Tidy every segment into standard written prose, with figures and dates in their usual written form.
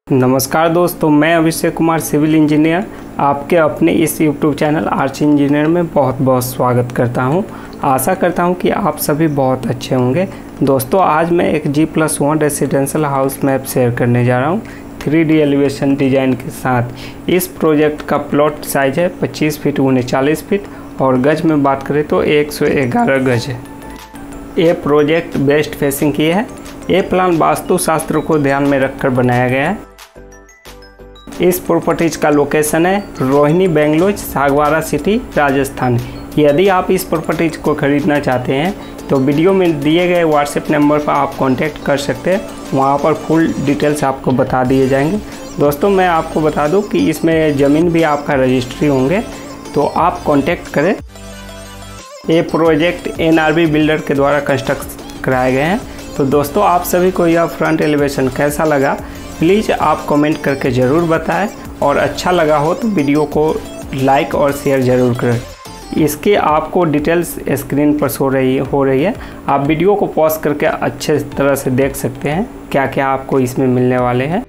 नमस्कार दोस्तों, मैं अभिषेक कुमार सिविल इंजीनियर आपके अपने इस यूट्यूब चैनल आर्च इंजीनियर में बहुत बहुत स्वागत करता हूं। आशा करता हूं कि आप सभी बहुत अच्छे होंगे। दोस्तों, आज मैं एक G+1 residential house map share करने जा रहा हूं 3D एलिवेशन डिज़ाइन के साथ। इस प्रोजेक्ट का प्लॉट साइज है 25 फीट × 40 फीट और गज में बात करें तो 111 गज है। ये प्रोजेक्ट वेस्ट फेसिंग की है। ये प्लान वास्तुशास्त्र को ध्यान में रखकर बनाया गया है। इस प्रॉपर्टीज का लोकेशन है रोहिणी बेंगलोर, सागवाड़ा सिटी, राजस्थान। यदि आप इस प्रॉपर्टीज को खरीदना चाहते हैं तो वीडियो में दिए गए व्हाट्सएप नंबर पर आप कांटेक्ट कर सकते हैं। वहां पर फुल डिटेल्स आपको बता दिए जाएंगे। दोस्तों, मैं आपको बता दूं कि इसमें ज़मीन भी आपका रजिस्ट्री होंगे, तो आप कांटेक्ट करें। ये प्रोजेक्ट NRB बिल्डर के द्वारा कंस्ट्रक्ट कराए गए हैं। तो दोस्तों, आप सभी को यह फ्रंट एलिवेशन कैसा लगा प्लीज़ आप कमेंट करके ज़रूर बताएं, और अच्छा लगा हो तो वीडियो को लाइक और शेयर ज़रूर करें। इसके आपको डिटेल्स स्क्रीन पर हो रही है। आप वीडियो को पॉज करके अच्छे तरह से देख सकते हैं क्या क्या आपको इसमें मिलने वाले हैं।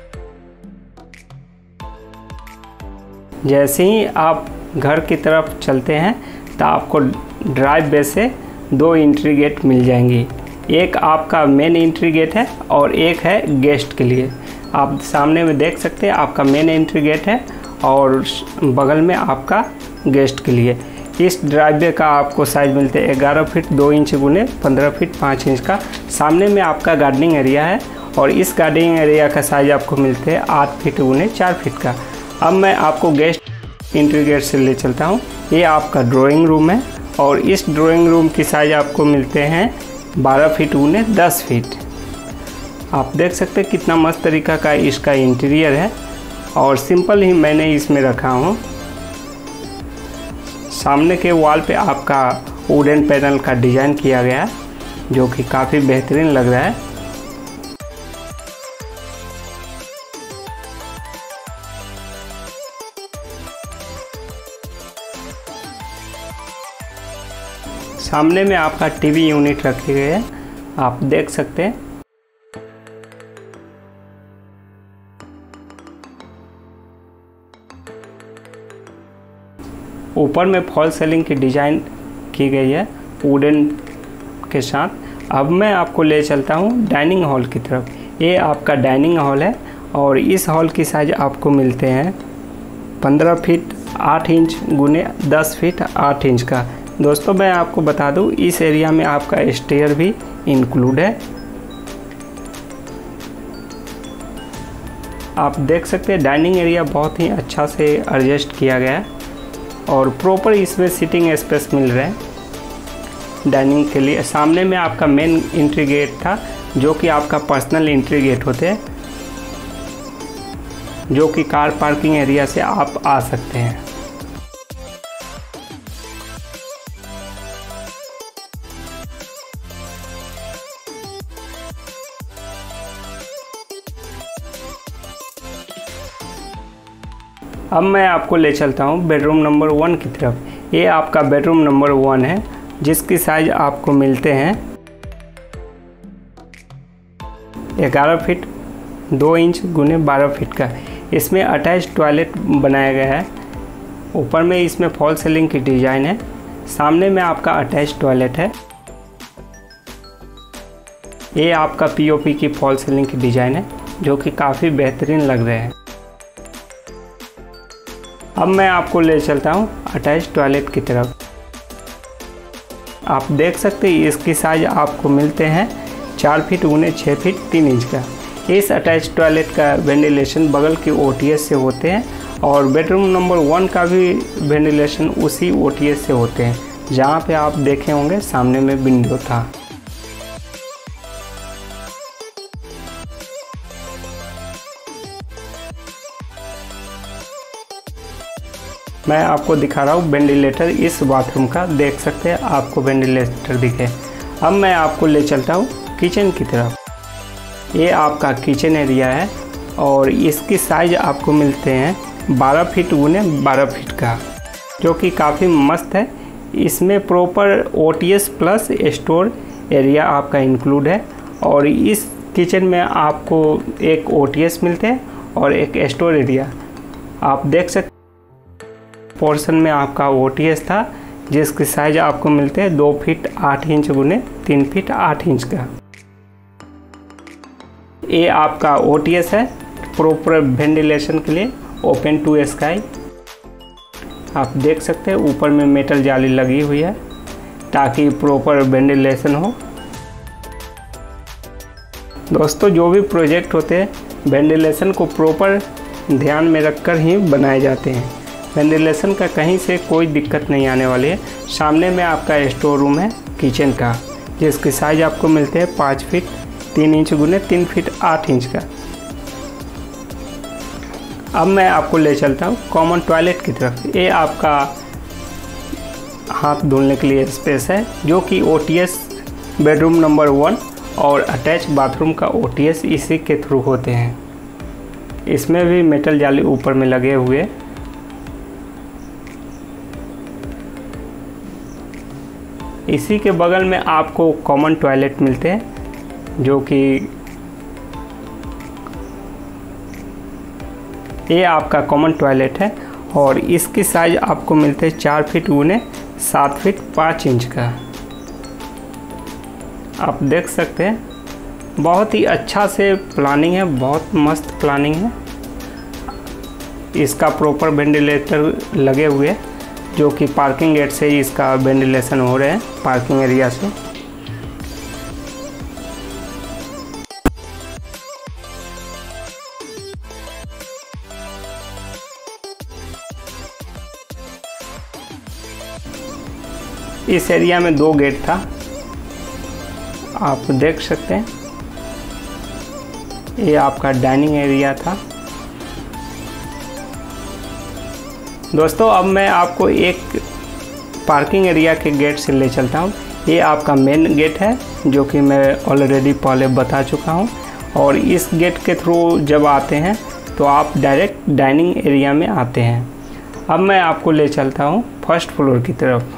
जैसे ही आप घर की तरफ चलते हैं तो आपको ड्राइव वे से 2 एंट्री गेट मिल जाएंगी। एक आपका मेन एंट्री गेट है और एक है गेस्ट के लिए। आप सामने में देख सकते हैं आपका मेन एंट्री गेट है और बगल में आपका गेस्ट के लिए। इस ड्राइववे का आपको साइज मिलते हैं 11 फीट 2 इंच × 15 फीट 5 इंच का। सामने में आपका गार्डनिंग एरिया है और इस गार्डनिंग एरिया का साइज आपको मिलते हैं 8 फीट × 4 फीट का। अब मैं आपको गेस्ट एंट्री गेट से ले चलता हूँ। ये आपका ड्राइंग रूम है और इस ड्राइंग रूम की साइज आपको मिलते हैं 12 फीट × 10 फीट। आप देख सकते हैं कितना मस्त तरीका का इसका इंटीरियर है और सिंपल ही मैंने इसमें रखा हूँ। सामने के वॉल पे आपका वुडन पैनल का डिज़ाइन किया गया है जो कि काफ़ी बेहतरीन लग रहा है। सामने में आपका टीवी यूनिट रखे गए हैं, आप देख सकते हैं। ऊपर में फॉल सीलिंग की डिज़ाइन की गई है वुडन के साथ। अब मैं आपको ले चलता हूँ डाइनिंग हॉल की तरफ। ये आपका डाइनिंग हॉल है और इस हॉल की साइज आपको मिलते हैं 15 फीट 8 इंच × 10 फीट 8 इंच का। दोस्तों, मैं आपको बता दूं इस एरिया में आपका स्टेयर भी इंक्लूड है। आप देख सकते हैं डाइनिंग एरिया बहुत ही अच्छा से एडजस्ट किया गया है और प्रॉपर इसमें सिटिंग स्पेस मिल रहा है डाइनिंग के लिए। सामने में आपका मेन एंट्री गेट था जो कि आपका पर्सनल एंट्री गेट होते हैं, जो कि कार पार्किंग एरिया से आप आ सकते हैं। अब मैं आपको ले चलता हूँ बेडरूम नंबर 1 की तरफ। ये आपका बेडरूम नंबर 1 है जिसकी साइज आपको मिलते हैं 11 फीट 2 इंच × 12 फीट का। इसमें अटैच टॉयलेट बनाया गया है। ऊपर में इसमें फॉल सीलिंग की डिज़ाइन है। सामने में आपका अटैच टॉयलेट है। ये आपका POP की फॉल सीलिंग की डिज़ाइन है जो कि काफ़ी बेहतरीन लग रहे हैं। अब मैं आपको ले चलता हूँ अटैच टॉयलेट की तरफ। आप देख सकते हैं इसकी साइज आपको मिलते हैं 4 फीट × 6 फीट 3 इंच का। इस अटैच टॉयलेट का वेंटिलेशन बगल की OTS से होते हैं और बेडरूम नंबर 1 का भी वेंटिलेशन उसी OTS से होते हैं, जहाँ पे आप देखे होंगे सामने में विंडो था। मैं आपको दिखा रहा हूँ वेंटिलेटर इस बाथरूम का। देख सकते हैं आपको वेंटिलेटर दिखे। अब मैं आपको ले चलता हूँ किचन की तरफ। ये आपका किचन एरिया है और इसकी साइज आपको मिलते हैं 12 फीट × 12 फीट का, जो कि काफ़ी मस्त है। इसमें proper OTS plus store area आपका इंक्लूड है और इस किचन में आपको एक OTS मिलते हैं और एक स्टोर एरिया। आप देख सकते पोर्शन में आपका OTS था जिसकी साइज आपको मिलते हैं 2 फीट 8 इंच गुने 3 फीट 8 इंच का। ये आपका OTS है प्रॉपर वेंटिलेशन के लिए, ओपन टू स्काई। आप देख सकते हैं ऊपर में मेटल जाली लगी हुई है ताकि प्रॉपर वेंटिलेशन हो। दोस्तों जो भी प्रोजेक्ट होते हैं वेंटिलेशन को प्रॉपर ध्यान में रखकर ही बनाए जाते हैं। वेंटिलेशन का कहीं से कोई दिक्कत नहीं आने वाली है। सामने में आपका स्टोर रूम है किचन का, जिसकी साइज आपको मिलते हैं 5 फीट 3 इंच गुने 3 फीट 8 इंच का। अब मैं आपको ले चलता हूँ कॉमन टॉयलेट की तरफ। ये आपका हाथ धुलने के लिए स्पेस है जो कि OTS बेडरूम नंबर 1 और अटैच बाथरूम का OTS इसी के थ्रू होते हैं। इसमें भी मेटल जाली ऊपर में लगे हुए। इसी के बगल में आपको कॉमन टॉयलेट मिलते हैं जो कि ये आपका कॉमन टॉयलेट है और इसकी साइज आपको मिलते हैं 4 फीट गुने 7 फीट 5 इंच का। आप देख सकते हैं बहुत ही अच्छा से प्लानिंग है, बहुत मस्त प्लानिंग है। इसका प्रॉपर वेंटिलेटर लगे हुए हैं जो कि पार्किंग गेट से ही इसका वेंटिलेशन हो रहे हैं, पार्किंग एरिया से। इस एरिया में 2 गेट था, आप देख सकते हैं। ये आपका डाइनिंग एरिया था। दोस्तों अब मैं आपको एक पार्किंग एरिया के गेट से ले चलता हूँ। ये आपका मेन गेट है जो कि मैं ऑलरेडी पहले बता चुका हूँ, और इस गेट के थ्रू जब आते हैं तो आप डायरेक्ट डाइनिंग एरिया में आते हैं। अब मैं आपको ले चलता हूँ फर्स्ट फ्लोर की तरफ।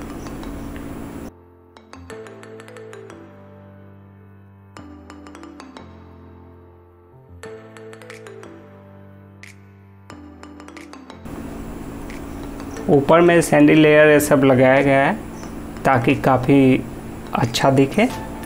ऊपर में सैंडी लेयर ये सब लगाया गया है ताकि काफ़ी अच्छा दिखे।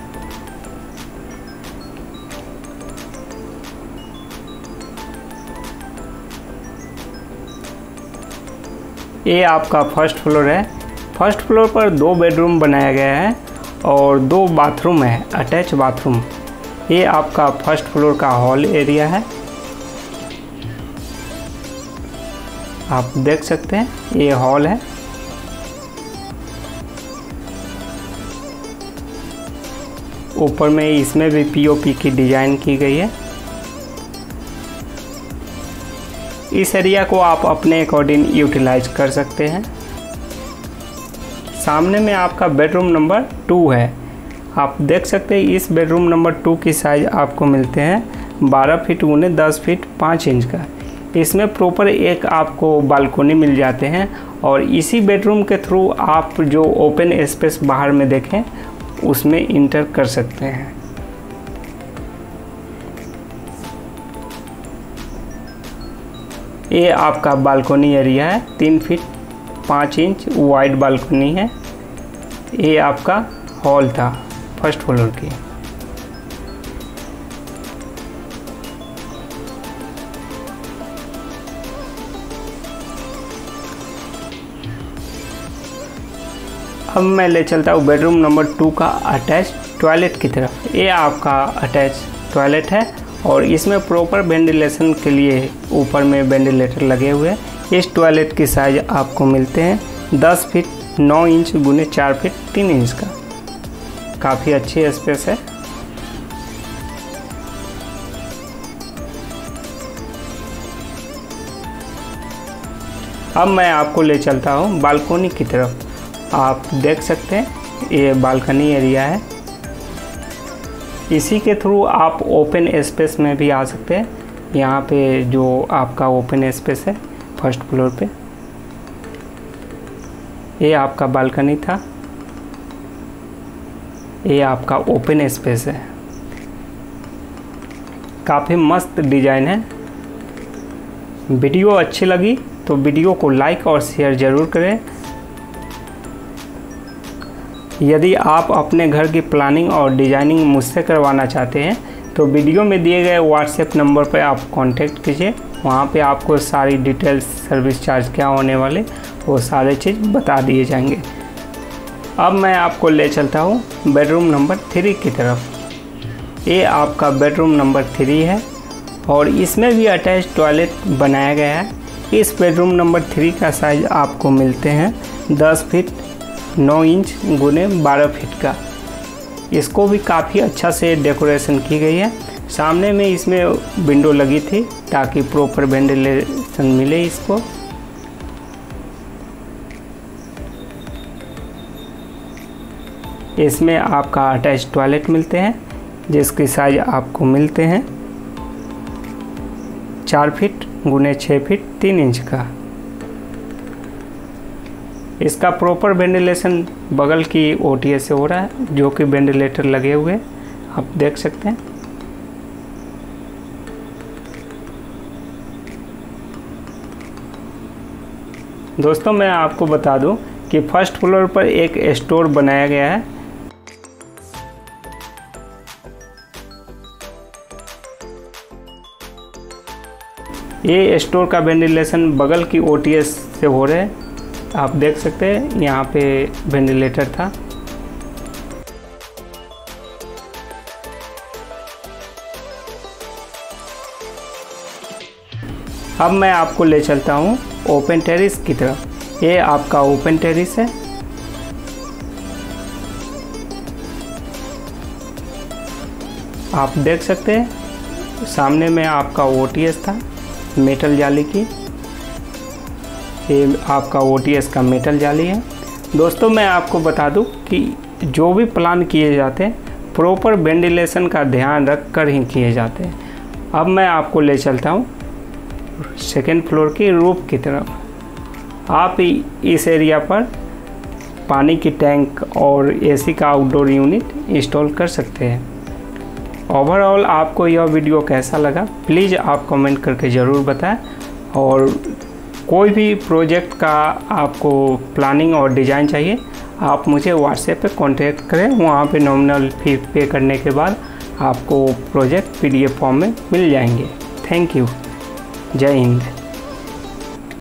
ये आपका फर्स्ट फ्लोर है। फर्स्ट फ्लोर पर 2 बेडरूम बनाया गया है और 2 बाथरूम है, अटैच बाथरूम। ये आपका फर्स्ट फ्लोर का हॉल एरिया है। आप देख सकते हैं ये हॉल है। ऊपर में इसमें भी POP की डिजाइन की गई है। इस एरिया को आप अपने अकॉर्डिंग यूटिलाइज कर सकते हैं। सामने में आपका बेडरूम नंबर 2 है। आप देख सकते हैं इस बेडरूम नंबर 2 की साइज आपको मिलते हैं 12 फीट गुने 10 फीट 5 इंच का। इसमें प्रॉपर एक आपको बालकोनी मिल जाते हैं और इसी बेडरूम के थ्रू आप जो ओपन स्पेस बाहर में देखें उसमें इंटर कर सकते हैं। ये आपका बालकोनी एरिया है, 3 फीट 5 इंच वाइड बालकोनी है। ये आपका हॉल था फर्स्ट फ्लोर की। अब मैं ले चलता हूँ बेडरूम नंबर 2 का अटैच टॉयलेट की तरफ। ये आपका अटैच टॉयलेट है और इसमें प्रॉपर वेंटिलेशन के लिए ऊपर में वेंटिलेटर लगे हुए हैं। इस टॉयलेट की साइज आपको मिलते हैं 10 फीट 9 इंच गुने 4 फीट 3 इंच का। काफ़ी अच्छी स्पेस है। अब मैं आपको ले चलता हूँ बालकोनी की तरफ। आप देख सकते हैं ये बालकनी एरिया है। इसी के थ्रू आप ओपन स्पेस में भी आ सकते हैं। यहाँ पे जो आपका ओपन स्पेस है फर्स्ट फ्लोर पे, ये आपका बालकनी था। ये आपका ओपन स्पेस है। काफ़ी मस्त डिज़ाइन है। वीडियो अच्छी लगी तो वीडियो को लाइक और शेयर ज़रूर करें। यदि आप अपने घर की प्लानिंग और डिजाइनिंग मुझसे करवाना चाहते हैं तो वीडियो में दिए गए व्हाट्सएप नंबर पर आप कांटेक्ट कीजिए। वहाँ पे आपको सारी डिटेल्स, सर्विस चार्ज क्या होने वाले, वो सारे चीज़ बता दिए जाएंगे। अब मैं आपको ले चलता हूँ बेडरूम नंबर 3 की तरफ। ये आपका बेडरूम नंबर 3 है और इसमें भी अटैच टॉयलेट बनाया गया है। इस बेडरूम नंबर 3 का साइज़ आपको मिलते हैं 10 फीट 9 इंच गुने 12 फीट का। इसको भी काफ़ी अच्छा से डेकोरेशन की गई है। सामने में इसमें विंडो लगी थी ताकि प्रॉपर वेंटिलेशन मिले इसको। इसमें आपका अटैच टॉयलेट मिलते हैं जिसकी साइज आपको मिलते हैं 4 फीट गुने 6 फीट 3 इंच का। इसका प्रॉपर वेंटिलेशन बगल की ओटीएस से हो रहा है, जो कि वेंटिलेटर लगे हुए आप देख सकते हैं। दोस्तों मैं आपको बता दूं कि फर्स्ट फ्लोर पर एक स्टोर बनाया गया है। ये स्टोर का वेंटिलेशन बगल की ओटीएस से हो रहा है, आप देख सकते हैं यहाँ पे वेंटिलेटर था। अब मैं आपको ले चलता हूँ ओपन टेरेस की तरफ। ये आपका ओपन टेरेस है। आप देख सकते हैं सामने में आपका ओटीएस था मेटल जाली की। ये आपका ओटीएस का मेटल जाली है। दोस्तों मैं आपको बता दूं कि जो भी प्लान किए जाते हैं प्रॉपर वेंटिलेशन का ध्यान रख कर ही किए जाते हैं। अब मैं आपको ले चलता हूं सेकेंड फ्लोर की रूफ की तरफ। आप इस एरिया पर पानी की टैंक और एसी का आउटडोर यूनिट इंस्टॉल कर सकते हैं। ओवरऑल आपको यह वीडियो कैसा लगा प्लीज़ आप कमेंट करके ज़रूर बताएं। और कोई भी प्रोजेक्ट का आपको प्लानिंग और डिज़ाइन चाहिए आप मुझे व्हाट्सएप पे कांटेक्ट करें। वहाँ पे नॉमिनल फी पे करने के बाद आपको प्रोजेक्ट PDF फॉर्म में मिल जाएंगे। Thank you. जय हिंद।